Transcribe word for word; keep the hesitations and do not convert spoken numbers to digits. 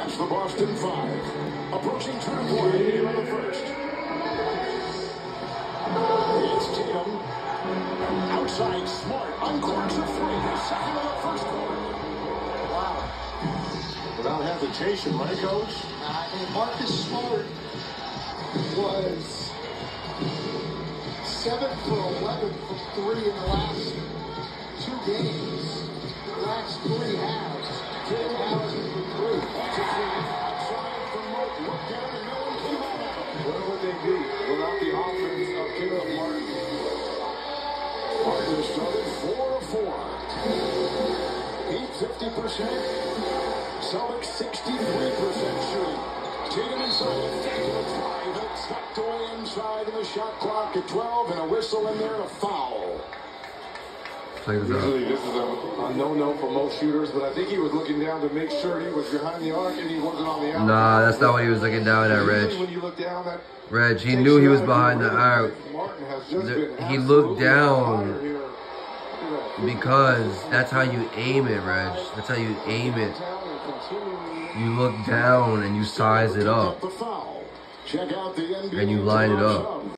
That's the Boston Five. Approaching turn point here in the first. It's Tatum. Outside, Smart uncorks a three. Second of the first quarter. Wow. Without hesitation, right, Coach? I mean, Marcus Smart was seven for eleven from three in the last two games. The last three halves. Tatum now two for three. Outside from Mark. Look down and no one came out. Where would they be without the offense of Caleb Martin? Martin started four of four. Heat fifty percent. Celtics sixty-three percent shooting. Tatum inside the defensive drive. It's tucked away inside in the shot clock at twelve and a whistle in there and a foul. Usually this is a, a no-no for most shooters, but I think he was looking down to make sure he was behind the arc and he wasn't on the outside. Nah, that's not what he was looking down at, Reg. When you look down at Reg, he knew he was behind the arc. He looked down because that's how you aim it, Reg. That's how you aim it. You look down and you size it up. And you line it up.